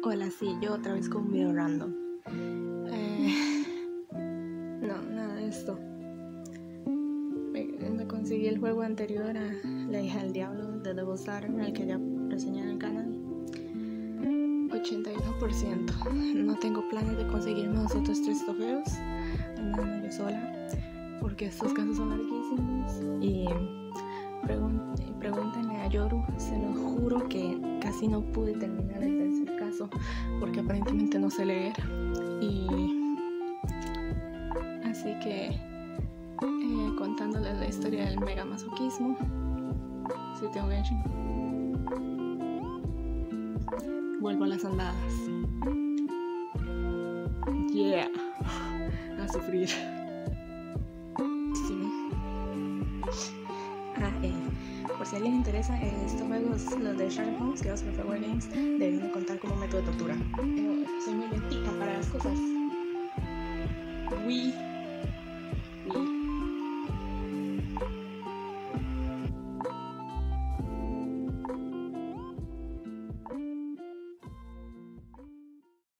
Hola, sí, yo otra vez con un video random. No, nada de esto. Me conseguí el juego anterior a La hija del diablo de Devil's Daughter, el que ya reseñé en el canal. 81%. No tengo planes de conseguirme los otros 3 trofeos, andando yo sola, porque estos casos son larguísimos. Y pregúntenle a Yoru, se lo juro que casi no pude terminar el tercer caso porque aparentemente no sé leer. Y así que contándoles la historia del mega masoquismo, si tengo Genshin, vuelvo a las andadas. Yeah, a sufrir. Sí. Por si a alguien le interesa, estos juegos, los de Sherlock Holmes, que los Free Games, deberían contar como método de tortura. Soy muy lentita para las cosas.